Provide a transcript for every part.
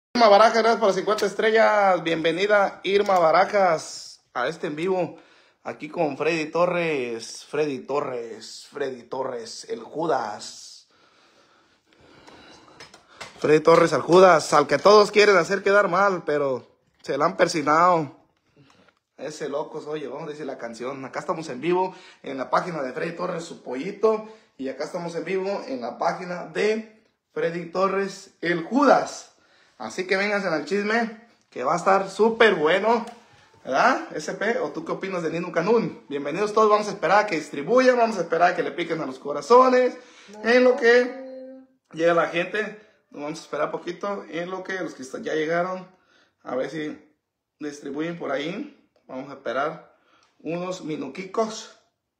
Irma Barajas, gracias por las 50 estrellas. Bienvenida, Irma Barajas, a este en vivo. Aquí con Freddy Torres, el Judas. Freddy Torres, al Judas, al que todos quieren hacer quedar mal, pero se la han persinado. Ese loco soy yo, dice la canción. Acá estamos en vivo en la página de Freddy Torres, su pollito. Y acá estamos en vivo en la página de Freddy Torres, el Judas. Así que vénganse al chisme, que va a estar súper bueno. ¿Verdad, SP? ¿O tú qué opinas de Nino Canún? Bienvenidos todos, vamos a esperar a que distribuyan, vamos a esperar a que le piquen a los corazones. En lo que llega la gente, nos vamos a esperar poquito. En lo que los que ya llegaron, a ver si distribuyen por ahí. Vamos a esperar unos minuticos.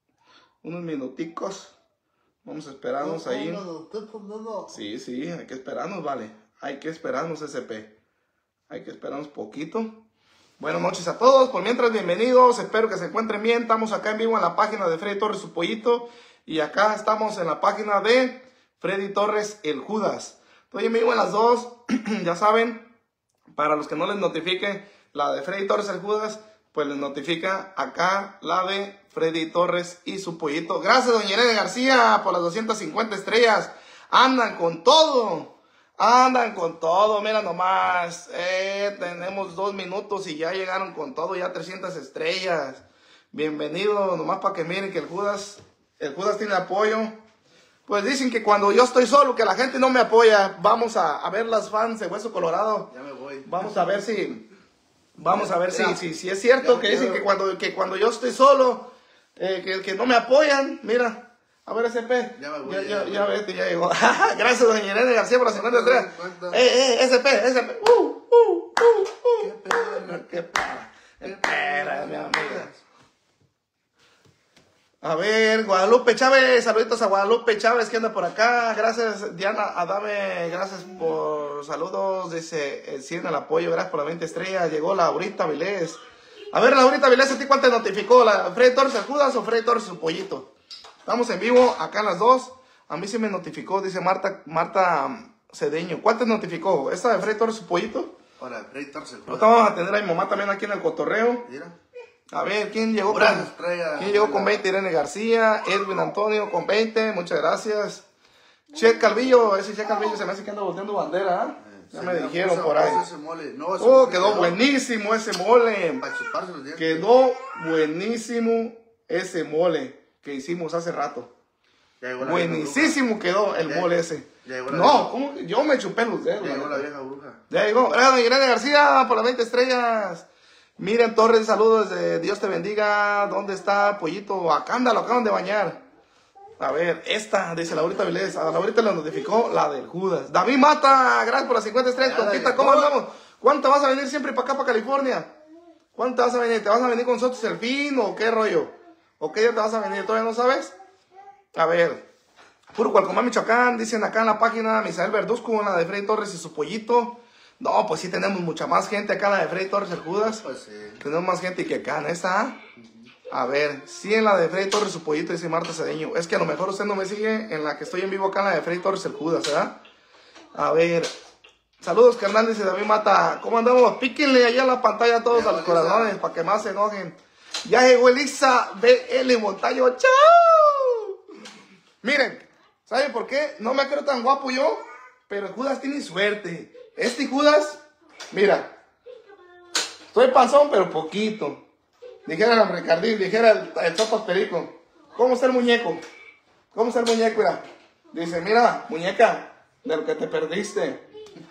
Vamos a esperarnos ahí. Sí, hay que esperarnos, vale. Hay que esperarnos, SP. Hay que esperarnos poquito. Buenas noches a todos. Por mientras, bienvenidos. Espero que se encuentren bien. Estamos acá en vivo en la página de Freddy Torres, su pollito. Y acá estamos en la página de Freddy Torres, el Judas. Estoy en vivo en las dos. Ya saben, para los que no les notifique la de Freddy Torres, el Judas, pues les notifica acá la de Freddy Torres y su pollito. Gracias, doña Irene García, por las 250 estrellas. Andan con todo. Mira nomás. Tenemos 2 minutos y ya llegaron con todo, ya 300 estrellas. Bienvenido, nomás para que miren que el Judas tiene apoyo. Pues dicen que cuando yo estoy solo, que la gente no me apoya. Vamos a ver las fans de Hueso Colorado. Ya me voy. Vamos a ver si es cierto que dicen que cuando yo estoy solo, que no me apoyan. Mira. A ver, SP. Ya me voy. Ya vete, ya llegó. Gracias, doña Irene García, por las 50 estrellas. SP. Qué pena. Espera, mi amiga. A ver, Guadalupe Chávez, saluditos a Guadalupe Chávez que anda por acá. Gracias, Diana Adame, gracias por saludos. Dice, siguen el apoyo, gracias por las 20 estrellas. Llegó Laurita Vilés. A ver, Laurita Vilés, ¿a ti cuánto te notificó? ¿Freddy Torres el Judas o Freddy Torres su pollito? Estamos en vivo, acá las dos. A mí sí me notificó, dice Marta Cedeño. ¿Cuál te notificó? ¿Esta de Freddy Torres su pollito? Hola, Freddy Torres el Judas. Ahorita vamos a tener a mi mamá también aquí en el cotorreo. Mira. A ver, ¿quién llegó con 20? Irene García, Edwin Antonio con 20, muchas gracias. Chet Calvillo, ese Chet Calvillo se me hace que anda volteando bandera, ¿eh? Ya me dijeron por ahí. Quedó buenísimo ese mole. Quedó buenísimo ese mole que hicimos hace rato. Buenísimo quedó el mole ese. No, ¿cómo? Yo me chupé los dedos. Ya llegó la vieja bruja. Ya llegó. Gracias, Irene García, por las 20 estrellas. Miren Torres, saludos desde Dios te bendiga. ¿Dónde está Pollito? Acá anda, lo acaban de bañar. A ver, esta, dice Laurita Vilés. A Laurita le notificó la del Judas. David Mata, gracias por las 50 estrellas. Tontita, ¿cómo andamos? ¿Cuánto vas a venir siempre para acá, para California? ¿Cuánto vas a venir? ¿Te vas a venir con nosotros el fin o qué rollo? ¿O qué día te vas a venir? ¿Todavía no sabes? A ver, puro Cualcomán, Michoacán. Dicen acá en la página Misael Verduzco, la de Freddy Torres y su pollito. No, pues sí tenemos mucha más gente acá en la de Freddy Torres el Judas. Pues sí. Tenemos más gente que acá en esta. A ver, sí en la de Freddy Torres su pollito, dice Marta Cedeño. Es que a lo mejor usted no me sigue en la que estoy en vivo acá en la de Freddy Torres el Judas, ¿verdad? A ver. Saludos, carnal, dice David Mata. ¿Cómo andamos? Píquenle allá a la pantalla a todos a los corazones para que más se enojen. Ya llegó Elisa BL Montaño. ¡Chao! Miren, ¿saben por qué? No me creo tan guapo yo, pero el Judas tiene suerte. Este Judas, mira, estoy panzón, pero poquito. Dijera el Ricardín, dijera el Sopas Perico. ¿Cómo está el muñeco? ¿Cómo está el muñeco? Mira, dice, mira, muñeca, de lo que te perdiste.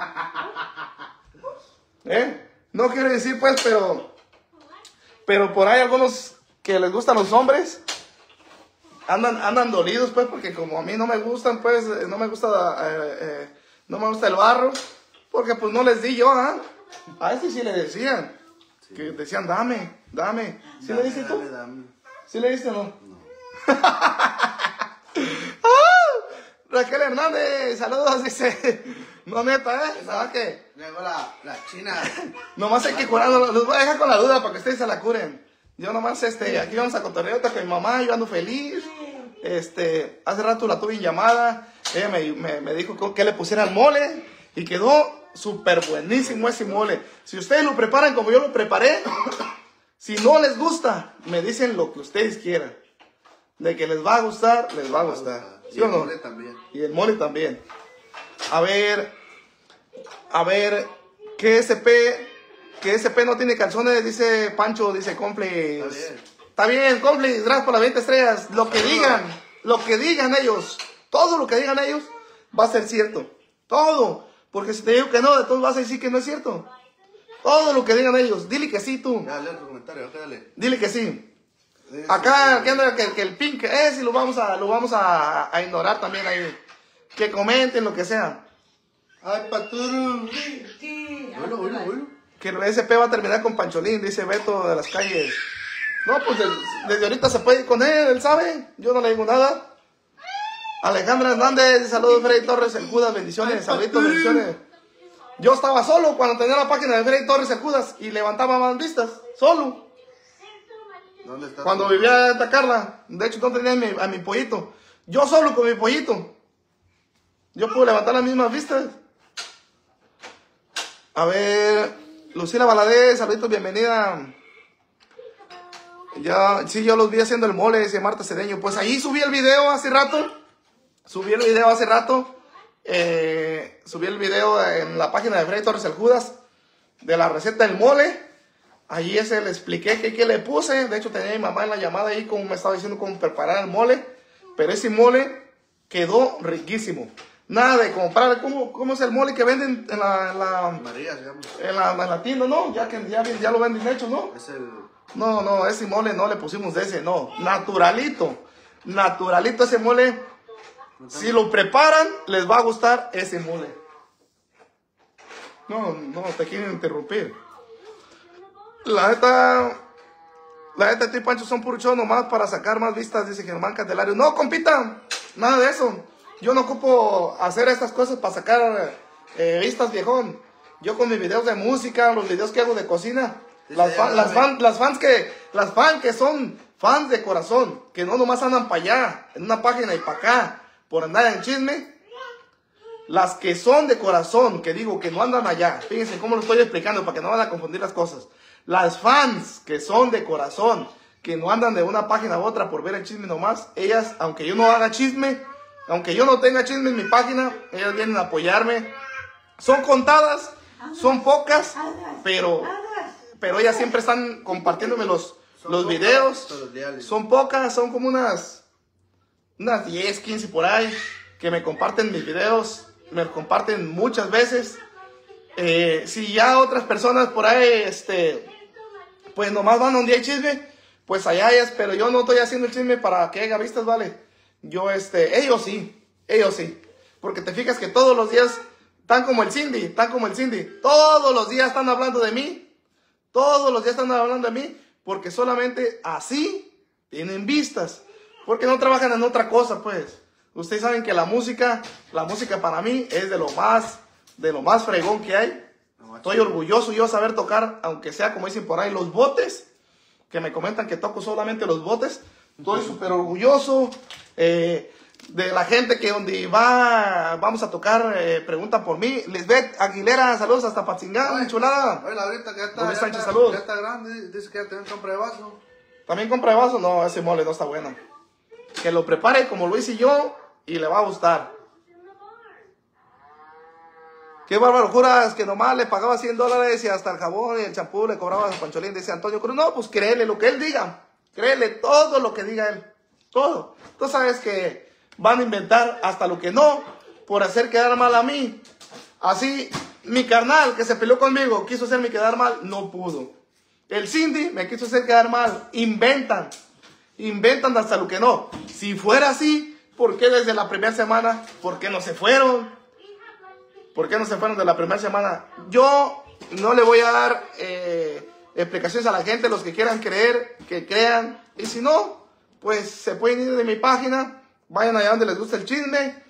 No quiero decir, pues, pero por ahí algunos que les gustan los hombres andan dolidos, pues, porque como a mí no me gustan, pues, no me gusta el barro. Porque pues no les di yo, ¿ah? A este sí le decían. Sí. Que decían, dame. ¿Sí le diste tú? Dame. ¿Sí le diste o no? No. Raquel Hernández, saludos, dice. No, neta, ¿Sabes qué? Llegó la china. Nomás hay que curarlo. Los voy a dejar con la duda para que ustedes se la curen. Yo nomás, aquí vamos a cotorrear con mi mamá, yo ando feliz. Hace rato la tuve en llamada. Ella me dijo que le pusiera el mole y quedó súper buenísimo ese mole. Si ustedes lo preparan como yo lo preparé, si no les gusta, me dicen lo que ustedes quieran. De que les va a gustar, les va a gustar. ¿Sí o no? Y el mole también. Y el mole también. A ver, ¿qué SP no tiene calzones? Dice Pancho, dice Complex. Está bien, Complex, gracias por las 20 estrellas. Lo que digan ellos, todo lo que digan ellos va a ser cierto. Todo. Porque si te digo que no, de todos vas a decir que no es cierto. Todo lo que digan ellos, dile que sí tú. Dale otro comentario, acá dale. Dile que sí. Acá, que el pink es y lo vamos a ignorar también ahí. Que comenten lo que sea. Ay, Paturu. Bueno. Que el SP va a terminar con Pancholín, dice Beto de las calles. No, pues desde ahorita se puede ir con él sabe. Yo no le digo nada. Alejandra Hernández, saludos Freddy Torres, el Judas, bendiciones, saluditos, bendiciones. Yo estaba solo cuando tenía la página de Freddy Torres, el Judas, y levantaba más vistas, solo. ¿Dónde está? Cuando vivía en Tacarla, de hecho no tenía a mi pollito. Yo solo con mi pollito. Yo pude levantar las mismas vistas. A ver, Lucila Valadez, saluditos, bienvenida. Sí, yo los vi haciendo el mole, dice Marta Cedeño. Pues ahí subí el video hace rato. Subí el video en la página de Freddy Torres el Judas de la receta del mole. Allí le expliqué qué le puse. De hecho tenía a mi mamá en la llamada ahí como me estaba diciendo cómo preparar el mole. Pero ese mole quedó riquísimo. Nada de comprar, ¿cómo es el mole que venden en la María, digamos. En la tienda, ¿no? Ya lo venden hecho, ¿no? Es el... No, ese mole no le pusimos de ese, no. Naturalito ese mole. Si lo preparan, les va a gustar ese mole. No, te quieren interrumpir. La neta, tío Pancho son puro show nomás para sacar más vistas, dice Germán Candelario. No, compita, nada de eso. Yo no ocupo hacer estas cosas para sacar vistas, viejón. Yo con mis videos de música, los videos que hago de cocina, las fans que son fans de corazón, que no nomás andan para allá, en una página y para acá, por andar en chisme. Las que son de corazón, que digo que no andan allá, fíjense cómo lo estoy explicando para que no van a confundir las cosas. Las fans que son de corazón, que no andan de una página a otra por ver el chisme nomás, ellas, aunque yo no haga chisme, aunque yo no tenga chisme en mi página, ellas vienen a apoyarme. Son contadas, son pocas, pero ellas siempre están compartiéndome los videos. Son pocas, son como unas 10, 15 por ahí, que me comparten mis videos, me comparten muchas veces. Si ya otras personas por ahí, pues nomás van donde hay chisme, pues allá ellas, pero yo no estoy haciendo el chisme para que haya vistas, ¿vale? Yo, ellos sí, porque te fijas que todos los días están como el Cindy, todos los días están hablando de mí, porque solamente así tienen vistas, porque no trabajan en otra cosa, pues. Ustedes saben que la música para mí es de lo más fregón que hay. Estoy orgulloso yo de saber tocar, aunque sea como dicen por ahí, los botes, que me comentan que toco solamente los botes. Estoy súper orgulloso de la gente que donde vamos a tocar, pregunta por mí. Lisbeth Aguilera, saludos hasta Patzingán, chulada. Oye, ahorita que ya está grande, dice que ya también compra de vaso. ¿También compra de vaso? No, ese mole no está bueno. Que lo prepare como lo hice yo y le va a gustar. Qué bárbaro, juras que nomás le pagaba $100 y hasta el jabón y el champú le cobraba a Pancholín, dice Antonio Cruz. No, pues créele lo que él diga. Créele todo lo que diga él. Todo. Tú sabes que van a inventar hasta lo que no, por hacer quedar mal a mí. Así, mi carnal que se peleó conmigo, quiso hacerme quedar mal, no pudo. El Cindy me quiso hacer quedar mal. Inventan hasta lo que no. Si fuera así, ¿por qué desde la primera semana? ¿Por qué no se fueron? ¿Por qué no se fueron de la primera semana? Yo no le voy a dar explicaciones a la gente. Los que quieran creer, que crean. Y si no, pues se pueden ir de mi página. Vayan allá donde les gusta el chisme.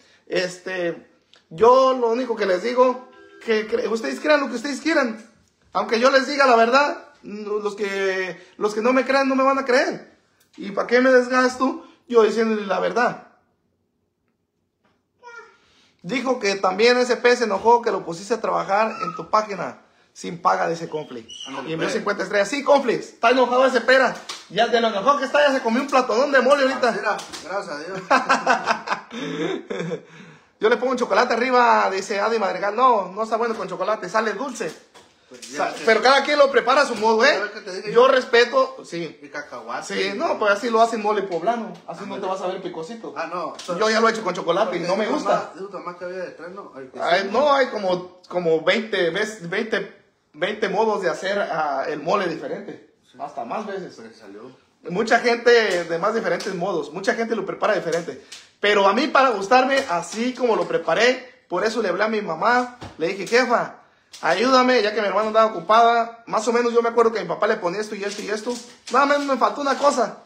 Yo lo único que les digo, que ustedes crean lo que ustedes quieran. Aunque yo les diga la verdad, los que no me crean no me van a creer. ¿Y para qué me desgasto yo diciéndoles la verdad? Dijo que también SP se enojó que lo pusiste a trabajar en tu página sin paga, dice Conflict. Y envió 50 estrellas. Sí, Conflict, está enojado ese pera. Ya de lo enojado que está, ya se comió un platón de mole ahorita. Gracias a Dios. Yo le pongo un chocolate arriba, dice Adi Madrigal. No, no está bueno con chocolate, sale dulce. Pues pero cada quien lo prepara a su modo, ¿eh? Yo respeto, sí. Y cacahuate. Sí, no, pues así lo hacen mole poblano. Así no te vas a ver picosito. Ah, no. Yo ya lo he hecho con chocolate y no me gusta. Más que había detrás, ¿no? No, hay como 20 modos de hacer el mole diferente. Sí. Hasta más veces. Pero salió. Mucha gente de más diferentes modos. Mucha gente lo prepara diferente. Pero a mí, para gustarme, así como lo preparé, por eso le hablé a mi mamá. Le dije, jefa, ayúdame, ya que mi hermano andaba ocupada. Más o menos yo me acuerdo que mi papá le ponía esto y esto y esto. Nada más me faltó una cosa.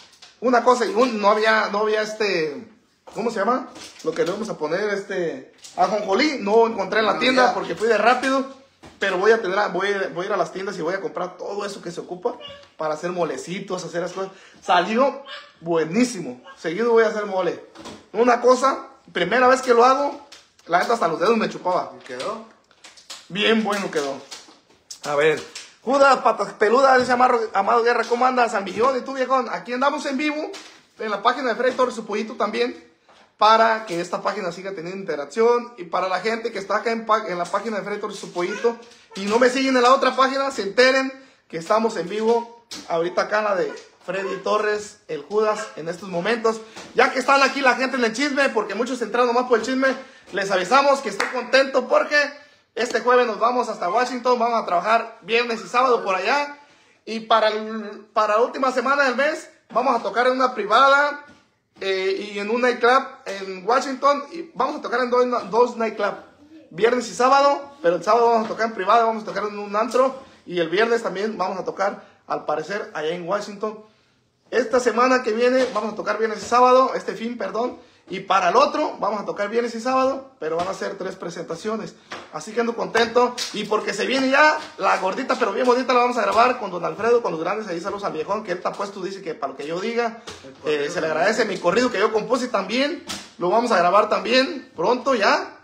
Y no había ¿cómo se llama? Lo que le vamos a poner, ajonjolí. No encontré en la tienda porque fui de rápido. Pero voy a ir a las tiendas y voy a comprar todo eso que se ocupa para hacer molecitos, hacer las cosas. Salió buenísimo. Seguido voy a hacer mole. Una cosa, primera vez que lo hago, la neta hasta los dedos me chupaba. ¿Y quedó? Bien bueno quedó. A ver. Judas, patas peludas, dice Amado Guerra, ¿cómo andas? San Millón, ¿y tú, viejón? Aquí andamos en vivo, en la página de Freddy Torres, su pollito también, para que esta página siga teniendo interacción. Y para la gente que está acá en la página de Freddy Torres, su pollito, y no me siguen en la otra página, se enteren que estamos en vivo, ahorita acá en la de Freddy Torres, el Judas, en estos momentos. Ya que están aquí la gente en el chisme, porque muchos entraron nomás por el chisme, les avisamos que estoy contento porque este jueves nos vamos hasta Washington, vamos a trabajar viernes y sábado por allá. Y para la última semana del mes vamos a tocar en una privada y en un nightclub en Washington. Y vamos a tocar en dos nightclubs, viernes y sábado. Pero el sábado vamos a tocar en privada, vamos a tocar en un antro. Y el viernes también vamos a tocar, al parecer, allá en Washington. Esta semana que viene vamos a tocar viernes y sábado, y para el otro vamos a tocar viernes y sábado, pero van a ser 3 presentaciones. Así que ando contento. Y porque se viene ya la gordita, pero bien bonita, la vamos a grabar con don Alfredo, con los grandes. Ahí saludos al viejón, que él está puesto, dice que para lo que yo diga. Se le agradece mi corrido que yo compuse también. Lo vamos a grabar también pronto ya.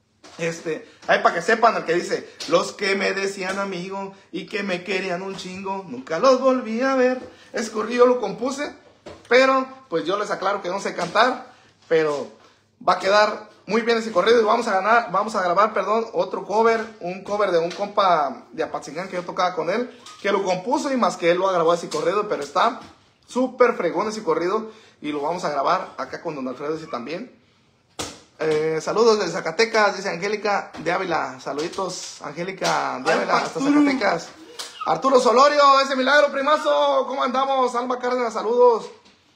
Ahí para que sepan el que dice: los que me decían amigo y que me querían un chingo, nunca los volví a ver. Ese corrido lo compuse, pero pues yo les aclaro que no sé cantar. Pero va a quedar muy bien ese corrido y vamos a grabar otro cover, un cover de un compa de Apatzingán que yo tocaba con él, que lo compuso y más que él lo grabó ese corrido, pero está súper fregón ese corrido y lo vamos a grabar acá con don Alfredo ese también. Saludos desde Zacatecas, dice Angélica de Ávila. Saluditos, Angélica de Ávila, hasta Zacatecas. Arturo Solorio, ese milagro, primazo, ¿cómo andamos? Alba Cárdenas, saludos.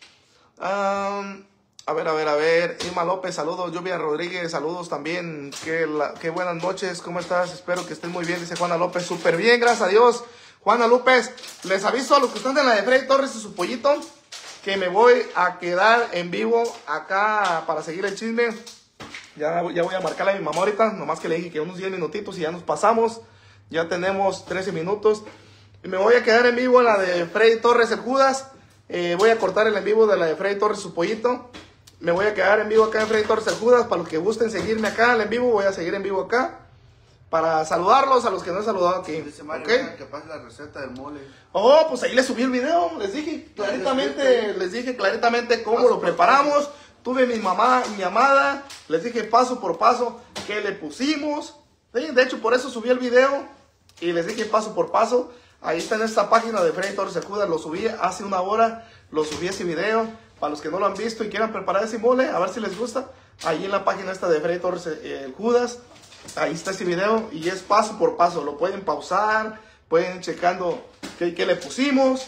A ver, Irma López, saludos. Lluvia Rodríguez, saludos también. Qué buenas noches, ¿cómo estás? Espero que estés muy bien, dice Juana López. Súper bien, gracias a Dios. Juana López, les aviso a los que están en la de Freddy Torres y su pollito que me voy a quedar en vivo acá para seguir el chisme. Ya voy a marcarle a mi mamá ahorita, nomás que le dije que unos 10 minutitos y ya nos pasamos. Ya tenemos 13 minutos. Y me voy a quedar en vivo en la de Freddy Torres, el Judas. Voy a cortar el en vivo de la de Freddy Torres, su pollito. Me voy a quedar en vivo acá en Freddy Torres, el Judas. Para los que gusten seguirme acá en vivo, voy a seguir en vivo acá. Para saludarlos a los que no he saludado aquí. Dice Mario, ¿okay? Que pase la receta del mole. Oh, pues ahí les subí el video. Les dije claritamente cómo lo preparamos. Tuve mi amada. Les dije paso por paso qué le pusimos. Sí, de hecho, por eso subí el video. Y les dije paso por paso. Ahí está en esta página de Freddy Torres el Judas. Lo subí hace una hora. Lo subí ese video. Para los que no lo han visto y quieran preparar ese mole, a ver si les gusta. Ahí en la página esta de Freddy Torres el Judas. Ahí está ese video y es paso por paso. Lo pueden pausar, pueden ir checando qué le pusimos.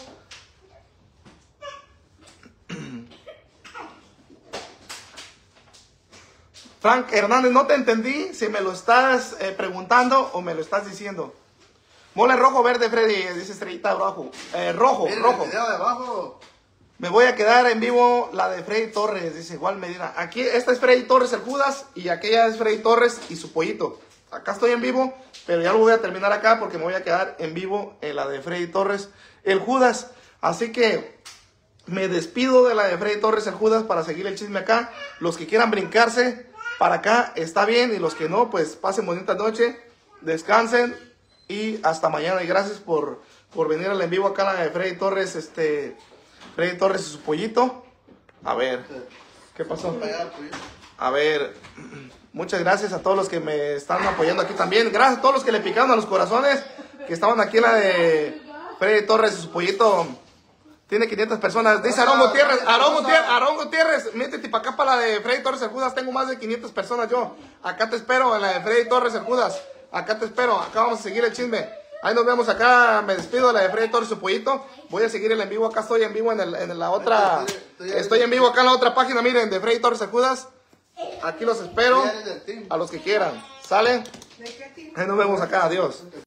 Frank Hernández, no te entendí si me lo estás preguntando o me lo estás diciendo. Mole rojo, verde, Freddy, dice Estrellita rojo. Rojo. El video de abajo. Me voy a quedar en vivo la de Freddy Torres, dice igual Medina. Aquí, esta es Freddy Torres, el Judas, y aquella es Freddy Torres y su pollito. Acá estoy en vivo, pero ya lo voy a terminar acá porque me voy a quedar en vivo en la de Freddy Torres, el Judas. Así que me despido de la de Freddy Torres, el Judas, para seguir el chisme acá. Los que quieran brincarse para acá está bien, y los que no, pues pasen bonita noche, descansen y hasta mañana. Y gracias por venir al en vivo acá a la de Freddy Torres, Freddy Torres y su pollito. A ver, ¿qué pasó? A ver, muchas gracias a todos los que me están apoyando aquí también. Gracias a todos los que le picaron a los corazones, que estaban aquí en la de Freddy Torres y su pollito. Tiene 500 personas. Dice Aarón Gutiérrez, métete para acá para la de Freddy Torres el Judas. Tengo más de 500 personas yo. Acá te espero en la de Freddy Torres el Judas. Acá te espero. Acá vamos a seguir el chisme. Ahí nos vemos acá. Me despido de la de Freddy Torres y su pollito. Voy a seguir el en vivo. Acá estoy en vivo en la otra. Estoy en vivo acá en la otra página. Miren, de Freddy Torres el Judas. Aquí los espero. A los que quieran. ¿Sale? Ahí nos vemos acá. Adiós.